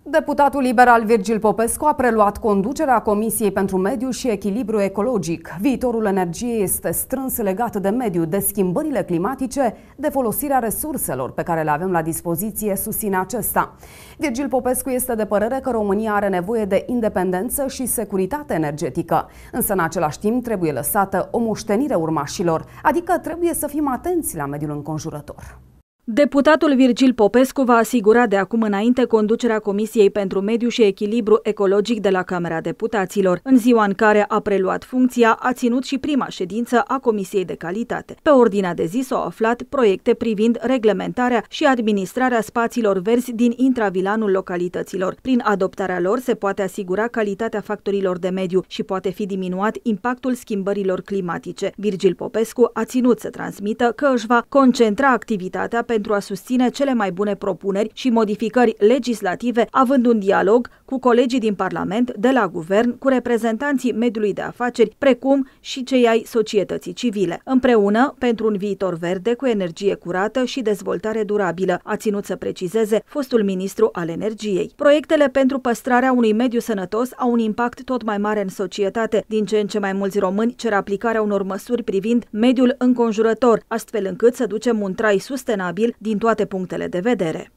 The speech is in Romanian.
Deputatul liberal Virgil Popescu a preluat conducerea Comisiei pentru Mediu și Echilibru Ecologic. Viitorul energiei este strâns legat de mediu, de schimbările climatice, de folosirea resurselor pe care le avem la dispoziție, susține acesta. Virgil Popescu este de părere că România are nevoie de independență și securitate energetică, însă în același timp trebuie lăsată o moștenire urmașilor, adică trebuie să fim atenți la mediul înconjurător. Deputatul Virgil Popescu va asigura de acum înainte conducerea Comisiei pentru Mediu și Echilibru Ecologic de la Camera Deputaților. În ziua în care a preluat funcția, a ținut și prima ședință a Comisiei de Calitate. Pe ordinea de zi s-au aflat proiecte privind reglementarea și administrarea spațiilor verzi din intravilanul localităților. Prin adoptarea lor se poate asigura calitatea factorilor de mediu și poate fi diminuat impactul schimbărilor climatice. Virgil Popescu a ținut să transmită că își va concentra activitatea pentru a susține cele mai bune propuneri și modificări legislative, având un dialog cu colegii din Parlament, de la Guvern, cu reprezentanții mediului de afaceri, precum și cei ai societății civile. Împreună, pentru un viitor verde, cu energie curată și dezvoltare durabilă, a ținut să precizeze fostul ministru al energiei. Proiectele pentru păstrarea unui mediu sănătos au un impact tot mai mare în societate. Din ce în ce mai mulți români cer aplicarea unor măsuri privind mediul înconjurător, astfel încât să ducem un trai sustenabil din toate punctele de vedere.